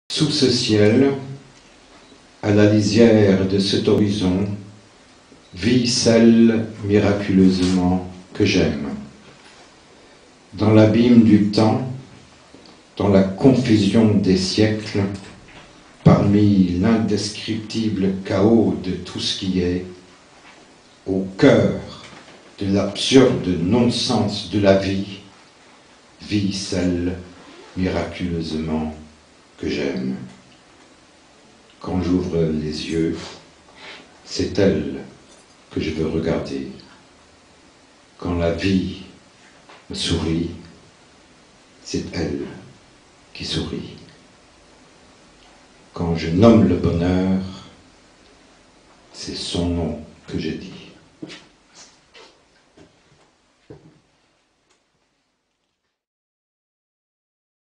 Sous ce ciel, à la lisière de cet horizon, vit celle miraculeusement que j'aime. Dans l'abîme du temps, dans la confusion des siècles, parmi l'indescriptible chaos de tout ce qui est, au cœur de l'absurde non-sens de la vie, vit celle miraculeusement que j'aime. Quand j'ouvre les yeux, c'est elle que je veux regarder. Quand la vie me sourit, c'est elle qui sourit. Quand je nomme le bonheur, c'est son nom que je dis.